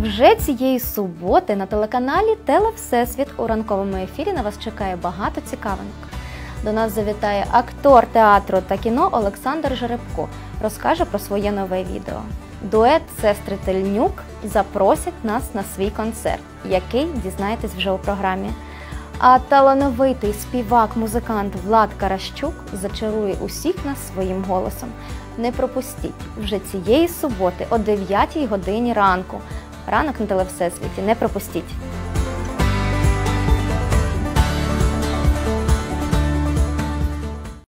Вже цієї суботи на телеканалі «Телевсесвіт» у ранковому ефірі на вас чекає багато цікавинок. До нас завітає актор театру та кіно Олександр Жеребко. Розкаже про своє нове відео. Дует сестри Тельнюк запросять нас на свій концерт, який дізнаєтесь вже у програмі. А талановитий співак-музикант Влад Каращук зачарує усіх нас своїм голосом. Не пропустіть вже цієї суботи о 9 годині ранку. Ранок на Телевсесвіті. Не пропустіть!